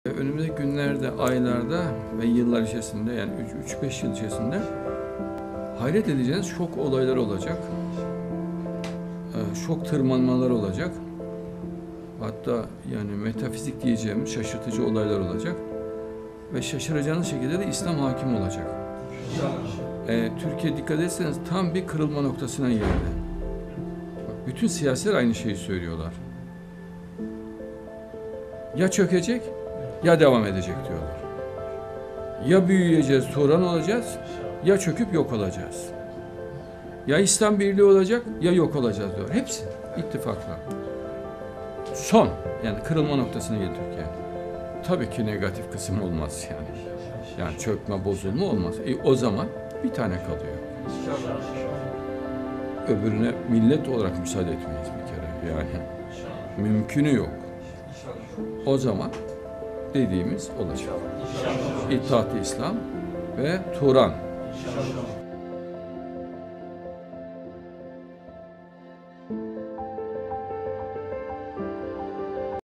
Önümüzdeki günlerde, aylarda ve yıllar içerisinde, yani 3-5 yıl içerisinde hayret edeceğiniz şok olaylar olacak. Şok tırmanmalar olacak. Hatta yani metafizik diyeceğimiz şaşırtıcı olaylar olacak. Ve şaşıracağınız şekilde de İslam hakim olacak. Türkiye dikkat etseniz tam bir kırılma noktasına geldi. Bak, bütün siyasiler aynı şeyi söylüyorlar. Ya çökecek ya devam edecek diyorlar. Ya büyüyeceğiz, Turan olacağız, ya çöküp yok olacağız. Ya İslam Birliği olacak, ya yok olacağız diyor. Hepsi ittifakla. Son, yani kırılma noktasına geldi Türkiye. Tabii ki negatif kısım olmaz yani. Yani çökme, bozulma olmaz. O zaman bir tane kalıyor. Öbürüne millet olarak müsaade etmeyiz bir kere. Yani mümkünü yok. O zaman dediğimiz olacak. İttihat-ı İslam ve Turan.